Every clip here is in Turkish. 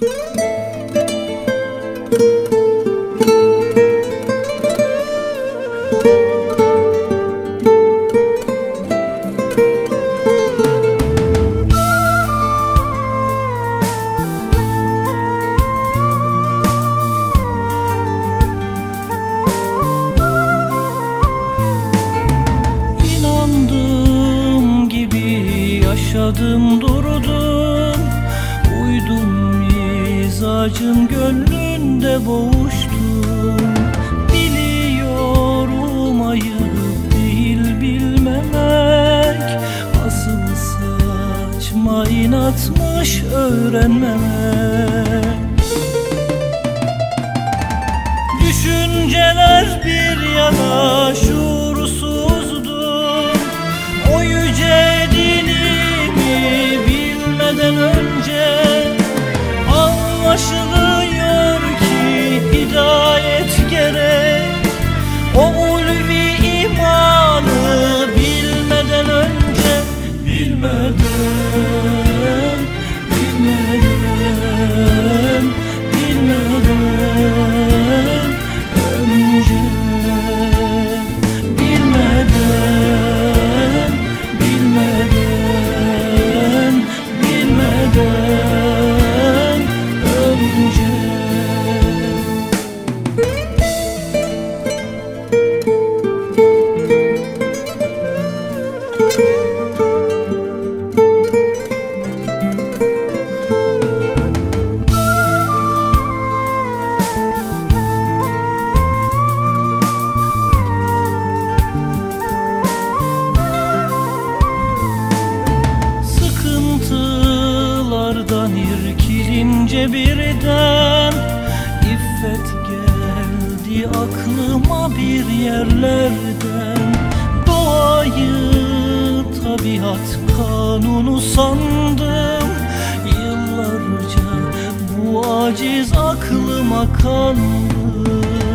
Yaşadım durdum, uydum mizacın gönlünde boğuştum. Biliyorum ayıp değil bilmemek, asıl saçma inatmış öğrenmemek. Düşünceler bir yana şuursuzdu, o yüce dinimi bilmeden önce anlaşılıyor ki hidayet gerek. O ulvi imanı bilmeden önce, bilmeden önce, sıkıntılardan irkilince birden iffet geldi aklıma bir yerlerden. Doğayı tabiat kanunu sandım, yıllarca bu aciz aklıma kandı.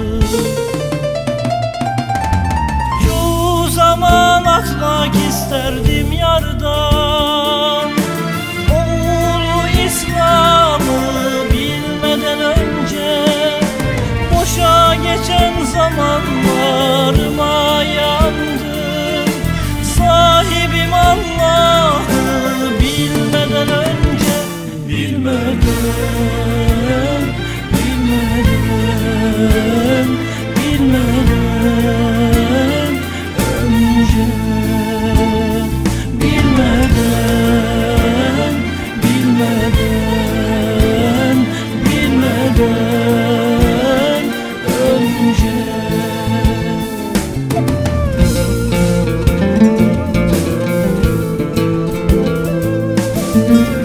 Çoğu zaman atmak isterdim yardan, o ulu İslam'ı bilmeden önce. Boşa geçen zamanlarıma yandım, sahibim Allah'ı bilmeden önce, bilmeden önce, önce.